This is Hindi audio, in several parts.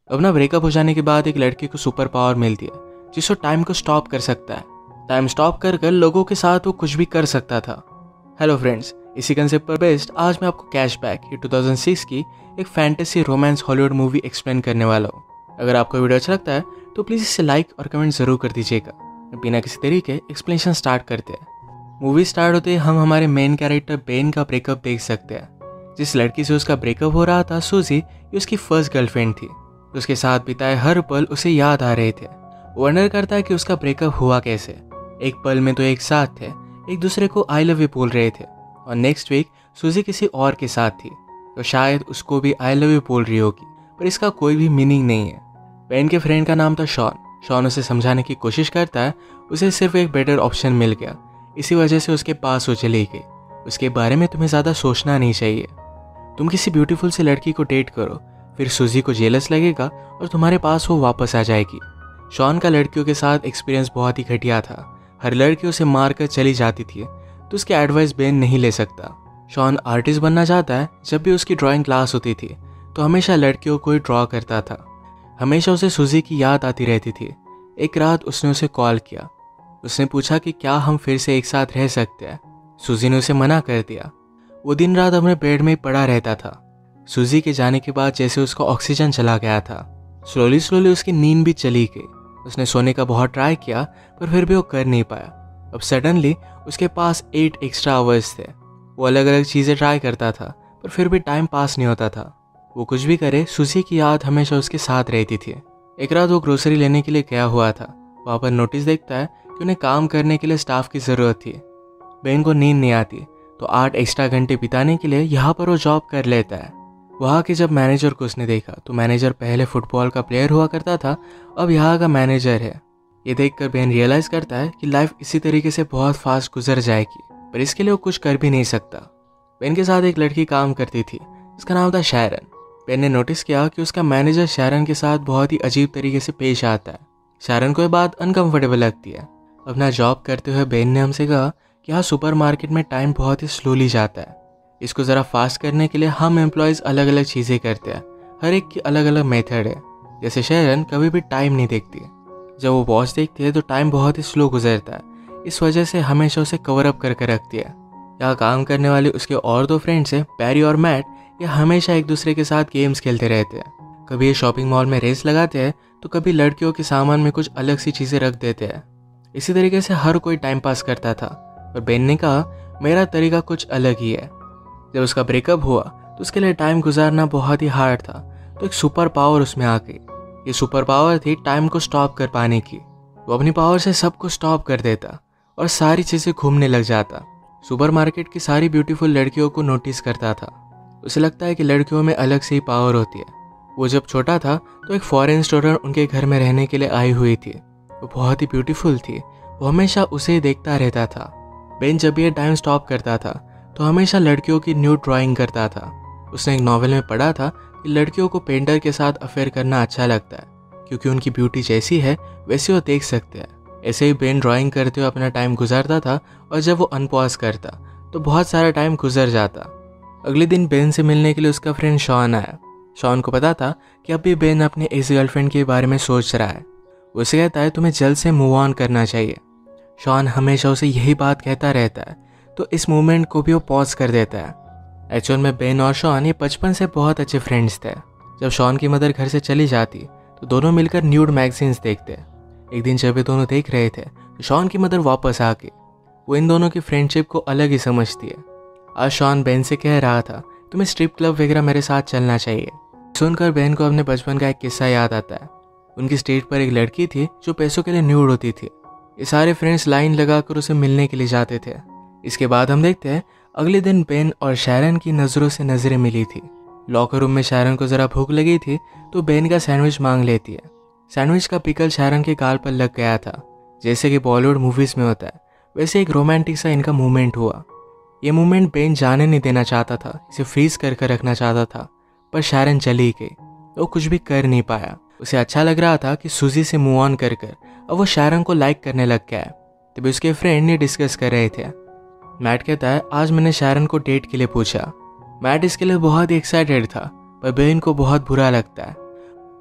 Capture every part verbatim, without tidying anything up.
अब ना ब्रेकअप हो जाने के बाद एक लड़के को सुपर पावर मिलती है जिसको टाइम को स्टॉप कर सकता है। टाइम स्टॉप कर कर लोगों के साथ वो कुछ भी कर सकता था। हेलो फ्रेंड्स, इसी कंसेप्ट पर बेस्ड आज मैं आपको कैशबैक की दो हज़ार छह की एक fantasy romance Hollywood movie explain करने वाला हूँ। अगर आपको वीडियो अच्छा लगता है तो प्लीज़ इसे लाइक और कमेंट ज़रूर कर दीजिएगा। बिना किसी तरीके एक्सप्लेनेशन स्टार्ट करते हैं। मूवी स्टार्ट होते ही हम हमारे मेन कैरेक्टर बेन का ब्रेकअप देख सकते हैं। जिस लड़की से उसका ब्रेकअप हो रहा था, सूजी, ये उसकी फर्स्ट गर्लफ्रेंड थी। उसके साथ बिताए हर पल उसे याद आ रहे थे। वो वंडर करता है कि उसका ब्रेकअप हुआ कैसे। एक पल में तो एक साथ थे, एक दूसरे को आई लव यू बोल रहे थे, और नेक्स्ट वीक सूजी किसी और के साथ थी तो शायद उसको भी आई लव यू बोल रही होगी, पर इसका कोई भी मीनिंग नहीं है। बेन के फ्रेंड का नाम था शॉन। शॉन उसे समझाने की कोशिश करता है, उसे सिर्फ एक बेटर ऑप्शन मिल गया, इसी वजह से उसके पास वो चली गई। उसके बारे में तुम्हें ज़्यादा सोचना नहीं चाहिए। तुम किसी ब्यूटीफुल सी लड़की को डेट करो, फिर सूजी को जेलस लगेगा और तुम्हारे पास वो वापस आ जाएगी। शॉन का लड़कियों के साथ एक्सपीरियंस बहुत ही घटिया था। हर लड़की उसे मार कर चली जाती थी, तो उसकी एडवाइस बेन नहीं ले सकता। शॉन आर्टिस्ट बनना चाहता है। जब भी उसकी ड्राइंग क्लास होती थी तो हमेशा लड़कियों को ही ड्रॉ करता था। हमेशा उसे सूजी की याद आती रहती थी। एक रात उसने उसे कॉल किया। उसने पूछा कि क्या हम फिर से एक साथ रह सकते हैं। सूजी ने उसे मना कर दिया। वो दिन रात अपने बेड में ही पड़ा रहता था। सूजी के जाने के बाद जैसे उसका ऑक्सीजन चला गया था, स्लोली स्लोली उसकी नींद भी चली गई। उसने सोने का बहुत ट्राई किया पर फिर भी वो कर नहीं पाया। अब सडनली उसके पास एट एक्स्ट्रा आवर्स थे। वो अलग अलग चीज़ें ट्राई करता था पर फिर भी टाइम पास नहीं होता था। वो कुछ भी करे, सूजी की याद हमेशा उसके साथ रहती थी। एक रात वो ग्रोसरी लेने के लिए गया हुआ था। वहाँ पर नोटिस देखता है कि उन्हें काम करने के लिए स्टाफ की ज़रूरत थी। बेन को नींद नहीं आती तो आठ एक्स्ट्रा घंटे बिताने के लिए यहाँ पर वो जॉब कर लेता है। वहाँ के जब मैनेजर को उसने देखा तो मैनेजर पहले फुटबॉल का प्लेयर हुआ करता था, अब यहाँ का मैनेजर है। ये देखकर बेन रियलाइज़ करता है कि लाइफ इसी तरीके से बहुत फास्ट गुजर जाएगी, पर इसके लिए वो कुछ कर भी नहीं सकता। बेन के साथ एक लड़की काम करती थी, इसका नाम था शैरन। बेन ने नोटिस किया कि उसका मैनेजर शैरन के साथ बहुत ही अजीब तरीके से पेश आता है। शैरन को ये बात अनकंफर्टेबल लगती है। अपना जॉब करते हुए बेन ने हमसे कहा कि यहाँ सुपरमार्केट में टाइम बहुत ही स्लोली जाता है। इसको ज़रा फास्ट करने के लिए हम एम्प्लॉयज़ अलग अलग चीज़ें करते हैं। हर एक की अलग अलग मेथड है। जैसे शैरन कभी भी टाइम नहीं देखती। जब वो वॉच देखती है तो टाइम बहुत ही स्लो गुजरता है। इस वजह से हमेशा उसे कवर अप करके रखती है। यहाँ काम करने वाले उसके और दो फ्रेंड्स हैं, पैरी और मैट। ये हमेशा एक दूसरे के साथ गेम्स खेलते रहते हैं। कभी ये शॉपिंग मॉल में रेस लगाते हैं तो कभी लड़कियों के सामान में कुछ अलग सी चीज़ें रख देते हैं। इसी तरीके से हर कोई टाइम पास करता था। पर बेन ने कहा मेरा तरीका कुछ अलग ही है। जब उसका ब्रेकअप हुआ तो उसके लिए टाइम गुजारना बहुत ही हार्ड था, तो एक सुपर पावर उसमें आ गई। ये सुपर पावर थी टाइम को स्टॉप कर पाने की। वो अपनी पावर से सब कुछ स्टॉप कर देता और सारी चीज़ें घूमने लग जाता। सुपरमार्केट की सारी ब्यूटीफुल लड़कियों को नोटिस करता था। उसे लगता है कि लड़कियों में अलग से ही पावर होती है। वो जब छोटा था तो एक फॉरेन स्टूडेंट उनके घर में रहने के लिए आई हुई थी। वो बहुत ही ब्यूटीफुल थी। वो हमेशा उसे ही देखता रहता था। बेन जब ये टाइम स्टॉप करता था तो हमेशा लड़कियों की न्यू ड्राइंग करता था। उसने एक नॉवेल में पढ़ा था कि लड़कियों को पेंटर के साथ अफेयर करना अच्छा लगता है, क्योंकि उनकी ब्यूटी जैसी है वैसे वो देख सकते हैं। ऐसे ही बेन ड्राइंग करते हुए अपना टाइम गुजारता था, और जब वो अनपॉज करता तो बहुत सारा टाइम गुजर जाता। अगले दिन बेन से मिलने के लिए उसका फ्रेंड शॉन आया। शॉन को पता था कि अभी बेन अपने इस गर्लफ्रेंड के बारे में सोच रहा है। उसे कहता है तुम्हें जल्द से मूव ऑन करना चाहिए। शॉन हमेशा उसे यही बात कहता रहता है, तो इस मूवमेंट को भी वो पॉज कर देता है। एक्चुअल में बेन और शॉन ये बचपन से बहुत अच्छे फ्रेंड्स थे। जब शॉन की मदर घर से चली जाती तो दोनों मिलकर न्यूड मैगजीन्स देखते। एक दिन जब वे दोनों देख रहे थे तो शॉन की मदर वापस आ गई। वो इन दोनों की फ्रेंडशिप को अलग ही समझती है। आज शॉन बेन से कह रहा था तुम्हें स्ट्रिप क्लब वगैरह मेरे साथ चलना चाहिए। सुनकर बेन को अपने बचपन का एक किस्सा याद आता है। उनकी स्ट्रीट पर एक लड़की थी जो पैसों के लिए न्यूड होती थी। ये सारे फ्रेंड्स लाइन लगाकर उसे मिलने के लिए जाते थे। इसके बाद हम देखते हैं अगले दिन बेन और शैरन की नज़रों से नज़रें मिली थी। लॉकर रूम में शैरन को ज़रा भूख लगी थी तो बेन का सैंडविच मांग लेती है। सैंडविच का पिकल शैरन के गाल पर लग गया था। जैसे कि बॉलीवुड मूवीज़ में होता है वैसे एक रोमांटिक सा इनका मूवमेंट हुआ। ये मूवमेंट बेन जाने नहीं देना चाहता था, इसे फ्रीज कर कर रखना चाहता था, पर शैरन चली गई। वो कुछ भी कर नहीं पाया। उसे अच्छा लग रहा था कि सूजी से मूव ऑन कर कर अब वो शैरन को लाइक करने लग गया है। तभी उसके फ्रेंड ने डिस्कस कर रहे थे। मैट कहता है आज मैंने शैरन को डेट के लिए पूछा। मैट इसके लिए बहुत ही एक्साइटेड था, पर बेन को बहुत बुरा लगता है।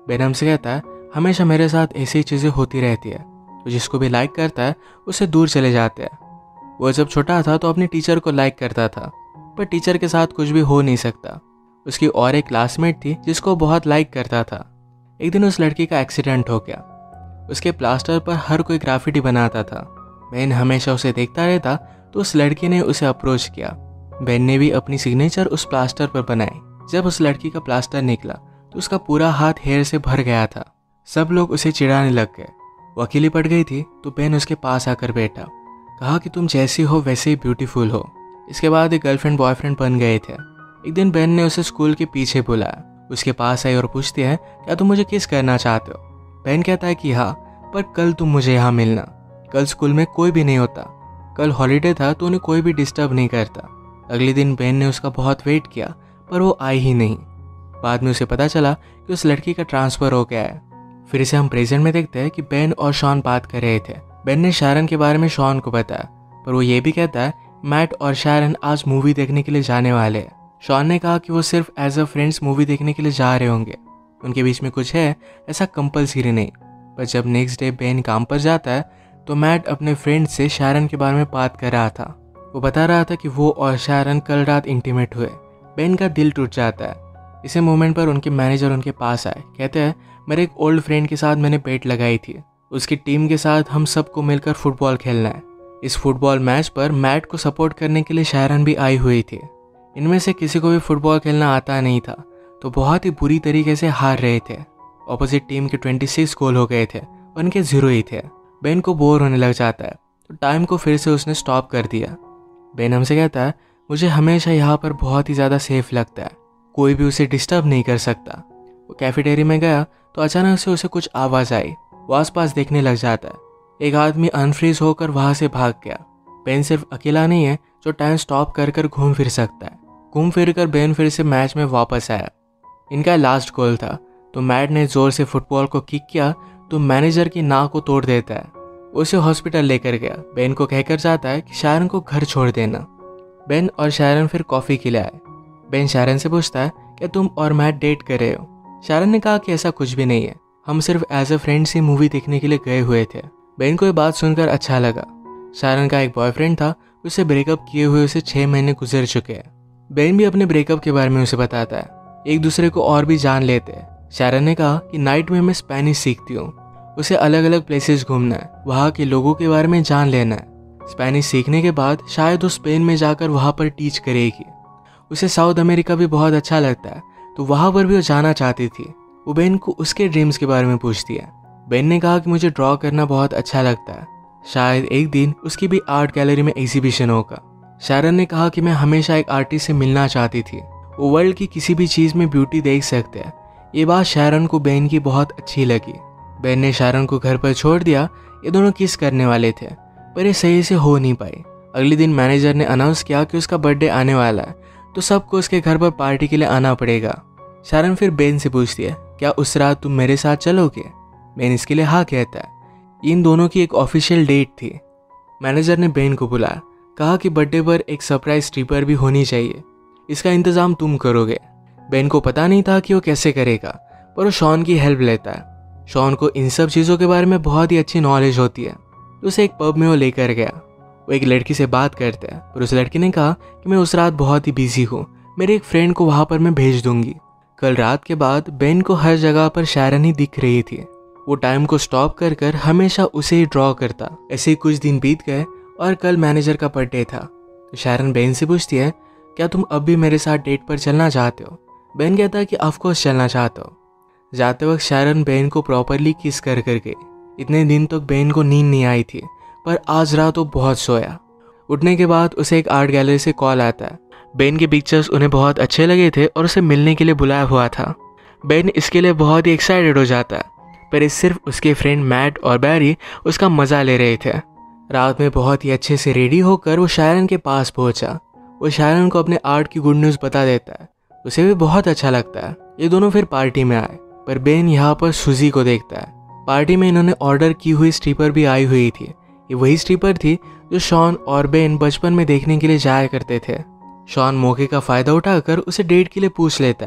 बेन हमसे कहता है हमेशा मेरे साथ ऐसी चीज़ें होती रहती है, तो जिसको भी लाइक करता है उससे दूर चले जाते हैं। वो जब छोटा था तो अपने टीचर को लाइक करता था, पर टीचर के साथ कुछ भी हो नहीं सकता। उसकी और एक क्लासमेट थी जिसको बहुत लाइक करता था। एक दिन उस लड़की का एक्सीडेंट हो गया। उसके प्लास्टर पर हर कोई ग्राफिटी बनाता था। बेन हमेशा उसे देखता रहता, तो उस लड़की ने उसे अप्रोच किया। बेन ने भी अपनी सिग्नेचर उस प्लास्टर पर बनाई। जब उस लड़की का प्लास्टर निकला तो उसका पूरा हाथ हेयर से भर गया था। सब लोग उसे चिढ़ाने लग गए। वो अकेली पड़ गई थी, तो बेन उसके पास आकर बैठा, कहा कि तुम जैसी हो वैसे ही ब्यूटीफुल हो। इसके बाद एक गर्लफ्रेंड बॉयफ्रेंड बन गए थे। एक दिन बेन ने उसे स्कूल के पीछे बुलाया। उसके पास आई और पूछती है क्या तुम मुझे किस करना चाहते हो। बेन कहता है कि हाँ, पर कल तुम मुझे यहाँ मिलना। कल स्कूल में कोई भी नहीं होता। कल हॉलीडे था तो उन्हें कोई भी डिस्टर्ब नहीं करता। अगले दिन बेन ने उसका बहुत वेट किया, पर वो आई ही नहीं। बाद में उसे पता चला कि उस लड़की का ट्रांसफ़र हो गया है। फिर से हम प्रेजेंट में देखते हैं कि बेन और शॉन बात कर रहे थे। बेन ने शारन के बारे में शॉन को बताया, पर वो ये भी कहता है मैट और शारन आज मूवी देखने के लिए जाने वाले हैं। शॉन ने कहा कि वो सिर्फ एज अ फ्रेंड्स मूवी देखने के लिए जा रहे होंगे, उनके बीच में कुछ है ऐसा कंपलसरी नहीं। पर जब नेक्स्ट डे बेन काम पर जाता है तो मैट अपने फ्रेंड से शारन के बारे में बात कर रहा था। वो बता रहा था कि वो और शारन कल रात इंटीमेट हुए। बेन का दिल टूट जाता है। इसी मोमेंट पर उनके मैनेजर उनके पास आए। कहते हैं मेरे एक ओल्ड फ्रेंड के साथ मैंने बेट लगाई थी, उसकी टीम के साथ हम सबको मिलकर फुटबॉल खेलना है। इस फुटबॉल मैच पर मैट को सपोर्ट करने के लिए शारन भी आई हुई थी। इनमें से किसी को भी फुटबॉल खेलना आता नहीं था, तो बहुत ही बुरी तरीके से हार रहे थे। ऑपोजिट टीम के छब्बीस गोल हो गए थे और उनके जीरो ही थे। बेन को बोर होने लग जाता है, तो टाइम को फिर से उसने स्टॉप कर दिया। बेन हमसे कहता है मुझे हमेशा यहाँ पर बहुत ही ज़्यादा सेफ लगता है, कोई भी उसे डिस्टर्ब नहीं कर सकता। वो कैफेटेरिया में गया तो अचानक से उसे कुछ आवाज़ आई। वो आसपास देखने लग जाता है। एक आदमी अनफ्रीज होकर वहाँ से भाग गया। बेन सिर्फ अकेला नहीं है जो टाइम स्टॉप कर कर घूम फिर सकता है। घूम फिर कर बेन फिर से मैच में वापस आया। इनका लास्ट गोल था, तो मैट ने जोर से फुटबॉल को किक किया तो मैनेजर की नाक को तोड़ देता है। उसे हॉस्पिटल लेकर गया। बेन को कहकर जाता है कि शारन को घर छोड़ देना। बेन और शारन फिर कॉफ़ी के लिए आए। बेन शारन से पूछता है क्या तुम और मैट डेट कर रहे हो। शारन ने कहा कि ऐसा कुछ भी नहीं है, हम सिर्फ एज अ फ्रेंड्स ही मूवी देखने के लिए गए हुए थे। बेन को ये बात सुनकर अच्छा लगा। शारन का एक बॉयफ्रेंड था, उसे ब्रेकअप किए हुए उसे छः महीने गुजर चुके हैं। बेन भी अपने ब्रेकअप के बारे में उसे बताता है। एक दूसरे को और भी जान लेते हैं। शारन ने कहा कि नाइट में मैं स्पेनिश सीखती हूँ, उसे अलग अलग प्लेसेस घूमना है, वहाँ के लोगों के बारे में जान लेना है। स्पेनिश सीखने के बाद शायद वो स्पेन में जाकर वहाँ पर टीच करेगी। उसे साउथ अमेरिका भी बहुत अच्छा लगता है, तो वहाँ पर भी वो जाना चाहती थी। वो बेन को उसके ड्रीम्स के बारे में पूछती है। बेन ने कहा कि मुझे ड्रॉ करना बहुत अच्छा लगता है, शायद एक दिन उसकी भी आर्ट गैलरी में एग्जीबिशन होगा। शारन ने कहा कि मैं हमेशा एक आर्टिस्ट से मिलना चाहती थी, वो वर्ल्ड की किसी भी चीज़ में ब्यूटी देख सकते हैं। ये बात शारन को बेन की बहुत अच्छी लगी। बेन ने शारन को घर पर छोड़ दिया। ये दोनों किस करने वाले थे, पर ये सही से हो नहीं पाई। अगले दिन मैनेजर ने अनाउंस किया कि उसका बर्थडे आने वाला है, तो सबको उसके घर पर पार्टी के लिए आना पड़ेगा। शारन फिर बेन से पूछती है क्या उस रात तुम मेरे साथ चलोगे। बेन इसके लिए हाँ कहता है। इन दोनों की एक ऑफिशियल डेट थी। मैनेजर ने बेन को बुलाया, कहा कि बर्थडे पर एक सरप्राइज स्ट्रिपर भी होनी चाहिए, इसका इंतज़ाम तुम करोगे। बेन को पता नहीं था कि वो कैसे करेगा, पर वो शॉन की हेल्प लेता है। शॉन को इन सब चीज़ों के बारे में बहुत ही अच्छी नॉलेज होती है, तो उसे एक पब में वो लेकर गया। वो एक लड़की से बात करता है, पर उस लड़की ने कहा कि मैं उस रात बहुत ही बिजी हूँ, मेरे एक फ्रेंड को वहाँ पर मैं भेज दूंगी। कल रात के बाद बेन को हर जगह पर शारन ही दिख रही थी। वो टाइम को स्टॉप कर कर हमेशा उसे ही ड्रॉ करता। ऐसे ही कुछ दिन बीत गए और कल मैनेजर का बर्थडे था। तो शारन बेन से पूछती है क्या तुम अब भी मेरे साथ डेट पर चलना चाहते हो। बेन कहता है कि ऑफकोर्स चलना चाहता हो। जाते वक्त शारन बेन को प्रॉपरली किस कर कर गई। इतने दिन तक बेन को नींद नहीं आई थी, पर आज रात वो बहुत सोया। उठने के बाद उसे एक आर्ट गैलरी से कॉल आता है। बेन के पिक्चर्स उन्हें बहुत अच्छे लगे थे और उसे मिलने के लिए बुलाया हुआ था। बेन इसके लिए बहुत ही एक्साइटेड हो जाता है, पर इस सिर्फ उसके फ्रेंड मैट और बैरी उसका मज़ा ले रहे थे। रात में बहुत ही अच्छे से रेडी होकर वो शारन के पास पहुंचा। वो शारन को अपने आर्ट की गुड न्यूज़ बता देता है, उसे भी बहुत अच्छा लगता है। ये दोनों फिर पार्टी में आए, पर बेन यहाँ पर सुजी को देखता है। पार्टी में इन्होंने ऑर्डर की हुई स्ट्रिपर भी आई हुई थी। ये वही स्ट्रिपर थी जो शॉन और बेन बचपन में देखने के लिए जाया करते थे। शॉन मौके का फ़ायदा उठाकर उसे डेट के लिए पूछ लेता है,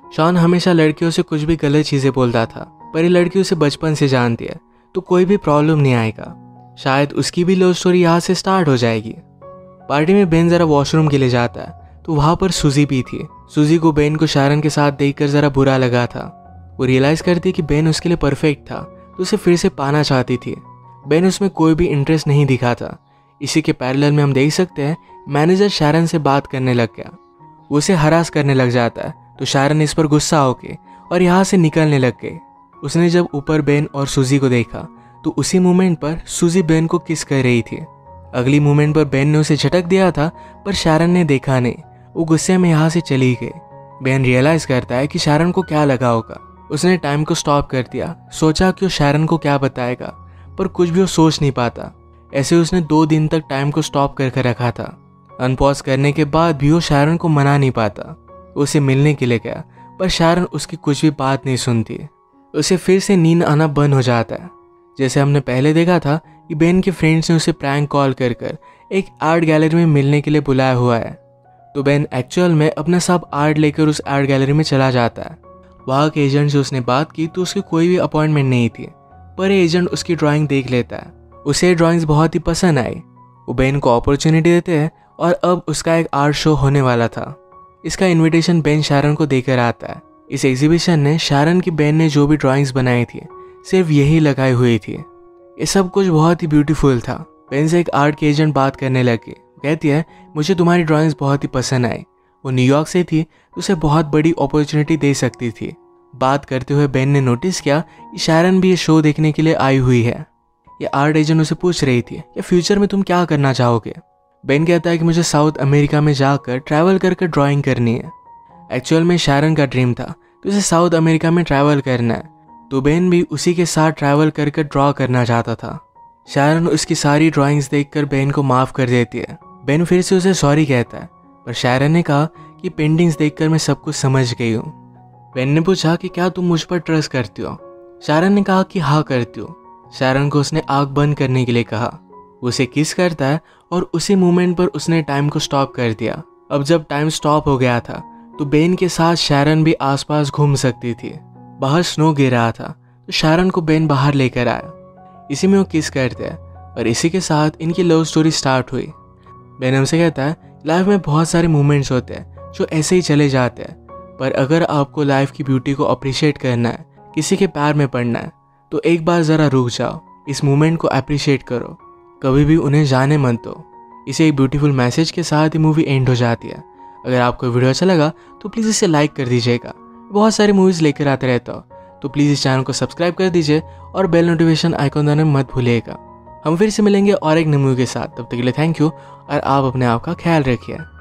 शॉन हमेशा लड़कियों से कुछ भी गलत चीजें बोलता था, पर ये लड़की उसे बचपन से जानती है तो कोई भी प्रॉब्लम नहीं आएगा। शायद उसकी भी लव स्टोरी यहाँ से स्टार्ट हो जाएगी। पार्टी में बेन जरा वॉशरूम के लिए जाता है तो वहां पर सूजी भी थी। सूजी को बेन को शारन के साथ देखकर जरा बुरा लगा था। वो रियलाइज करती कि बेन उसके लिए परफेक्ट था तो उसे फिर से पाना चाहती थी। बेन उसमें कोई भी इंटरेस्ट नहीं दिखा था। इसी के पैरेलल में हम देख सकते हैं मैनेजर शारन से बात करने लग गया। वो उसे हरास करने लग जाता है तो शारन इस पर गुस्सा होके और यहाँ से निकलने लग गई। उसने जब ऊपर बेन और सूजी को देखा तो उसी मोमेंट पर सूजी बेन को किस कर रही थी। अगली मोमेंट पर बेन ने उसे झटक दिया था पर शारन ने देखा नहीं। वो गुस्से में यहाँ से चली गई। बेन रियलाइज करता है कि शारन को क्या लगा होगा। उसने टाइम को स्टॉप कर दिया, सोचा कि वो शारन को क्या बताएगा, पर कुछ भी वो सोच नहीं पाता। ऐसे उसने दो दिन तक टाइम को स्टॉप करके रखा था। अनपॉज करने के बाद भी वो शारन को मना नहीं पाता। उसे मिलने के लिए गया पर शारन उसकी कुछ भी बात नहीं सुनती। उसे फिर से नींद आना बंद हो जाता है। जैसे हमने पहले देखा था कि बेन के फ्रेंड्स ने उसे प्रैंक कॉल कर कर एक आर्ट गैलरी में मिलने के लिए बुलाया हुआ है, तो बेन एक्चुअल में अपना सब आर्ट लेकर उस आर्ट गैलरी में चला जाता है। वहाँ के एजेंट से उसने बात की तो उसकी कोई भी अपॉइंटमेंट नहीं थी, पर एजेंट उसकी ड्राइंग देख लेता है। उसे ड्राइंग्स बहुत ही पसंद आई। वो बेन को अपॉर्चुनिटी देते हैं और अब उसका एक आर्ट शो होने वाला था। इसका इन्विटेशन बेन शारन को देकर आता है। इस एग्जीबिशन ने शारन की बेन ने जो भी ड्राइंग्स बनाई थी सिर्फ यही लगाई हुई थी। ये सब कुछ बहुत ही ब्यूटीफुल था। बेन से एक आर्ट के एजेंट बात करने लगे। कहती है मुझे तुम्हारी ड्राइंग्स बहुत ही पसंद आई। वो न्यूयॉर्क से थी तो उसे बहुत बड़ी अपॉर्चुनिटी दे सकती थी। बात करते हुए बेन ने नोटिस किया कि शारन भी ये शो देखने के लिए आई हुई है। ये आर्ट एजेंट उसे पूछ रही थी कि फ्यूचर में तुम क्या करना चाहोगे। बेन कहता है कि मुझे साउथ अमेरिका में जाकर ट्रैवल करके ड्राइंग करनी है। एक्चुअल में शारन का ड्रीम था कि उसे साउथ अमेरिका में ट्रैवल करना है, तो बेन भी उसी के साथ ट्रैवल करके ड्रॉ करना चाहता था। शारन उसकी सारी ड्राइंग्स देखकर बेन को माफ़ कर देती है। बेन फिर से उसे सॉरी कहता है, पर शारन ने कहा कि पेंटिंग्स देखकर मैं सब कुछ समझ गई हूँ। बेन ने पूछा कि क्या तुम मुझ पर ट्रस्ट करती हो। शारन ने कहा कि हाँ करती हूँ। शारन को उसने आँख बंद करने के लिए कहा। उसे किस करता है और उसी मोमेंट पर उसने टाइम को स्टॉप कर दिया। अब जब टाइम स्टॉप हो गया था तो बेन के साथ शारन भी आसपास घूम सकती थी। बाहर स्नो गिर रहा था तो शारन को बेन बाहर लेकर आया। इसी में वो किस करते हैं और इसी के साथ इनकी लव स्टोरी स्टार्ट हुई। बेन हमसे कहता है लाइफ में बहुत सारे मोमेंट्स होते हैं जो ऐसे ही चले जाते हैं, पर अगर आपको लाइफ की ब्यूटी को अप्रिशिएट करना है, किसी के प्यार में पड़ना है, तो एक बार ज़रा रुक जाओ, इस मोमेंट को अप्रिशिएट करो, कभी भी उन्हें जाने मत दो। इसे एक ब्यूटीफुल मैसेज के साथ ही मूवी एंड हो जाती है। अगर आपको वीडियो अच्छा लगा तो प्लीज़ इसे लाइक कर दीजिएगा। बहुत सारी मूवीज़ लेकर आते रहता हो तो प्लीज़ इस चैनल को सब्सक्राइब कर दीजिए और बेल नोटिफिकेशन आइकॉन दबाना मत भूलिएगा। हम फिर से मिलेंगे और एक नई मूवी के साथ। तब तक के लिए थैंक यू और आप अपने आप का ख्याल रखिए।